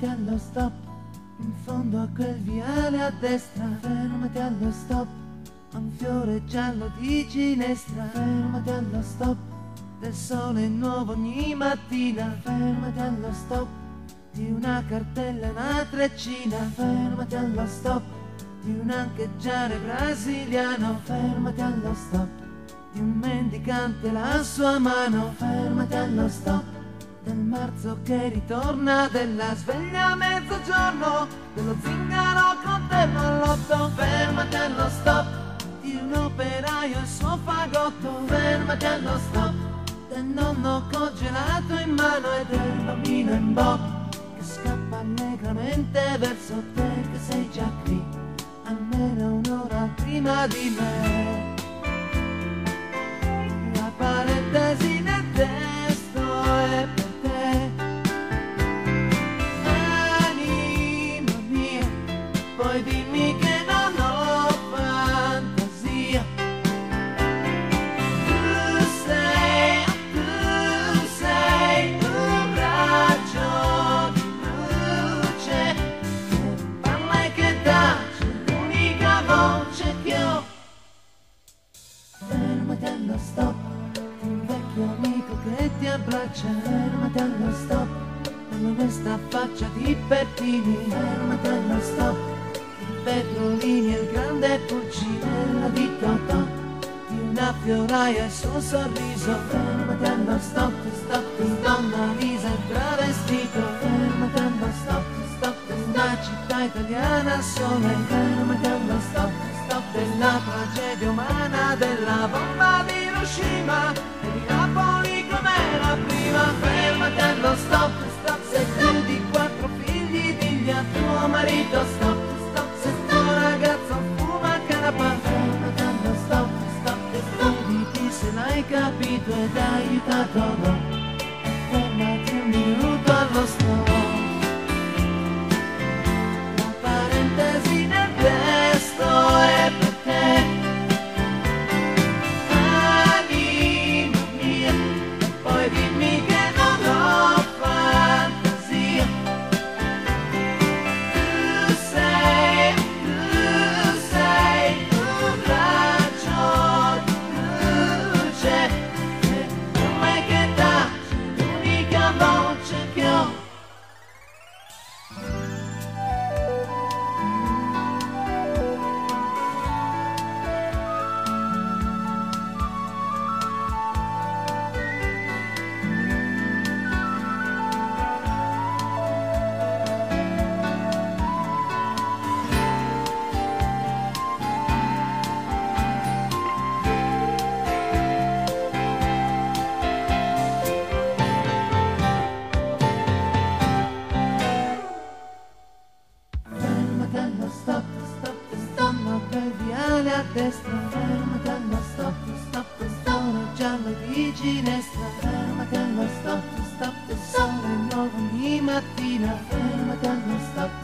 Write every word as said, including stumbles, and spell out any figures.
fermati allo stop, in fondo a quel viale a destra, fermati allo stop, a un fiore giallo di ginestra, fermati allo stop, del sole nuovo ogni mattina, fermati allo stop, di una cartella e una treccina, fermati allo stop, di un ancheggiare brasiliano, fermati allo stop, di un mendicante la sua mano, fermati allo stop, del marzo che ritorna, della sveglia a mezzogiorno, dello zingaro con terno all'otto, fermati allo stop, di un operaio e il suo fagotto, fermati allo stop, del nonno col gelato in mano e del bambino in bocca che scappa allegramente verso te che sei già qui, almeno un'ora prima di me. La parentesi nel testo è per te, anima mia, puoi dirmi che non ho fantasia. Tu sei, tu sei un raggio di luce che parla e che tace, l'unica voce che ho. Fermati allo stop, di un vecchio amico che ti abbraccia, fermati allo stop, dell'onesta faccia di Pertini, fermati allo stop, di Petrolini e il grande Pulcinella di Totò, di una fioraia e il suo sorriso, fermati allo stop, stop, di Donna Lisa il travestito, fermati allo stop, stop, di una città italiana al sole, fermati allo stop, stop, della tragedia umana, della bomba di Hiroshima e di Napoli com'era prima, fermati allo stop, stop, se tu di quattro figli digli a tuo marito stop, stop, se tuo ragazzo fuma canapa, fermati allo stop, stop, e chiediti se l'hai capito ed hai aiutato no, fermati un minuto allo stop. La parentesi nel testo è per te, anima mia, puoi dirmi che non ho fantasia. Tu sei, tu sei un raggio di luce che parla e che tace, l'unica voce che ho. Fermati allo stop, stop, stop, per viale a destra, fermati allo stop, stop, stop, giallo di ginestra, fermati allo stop, stop, sole nuovo ogni mattina, fermati allo stop.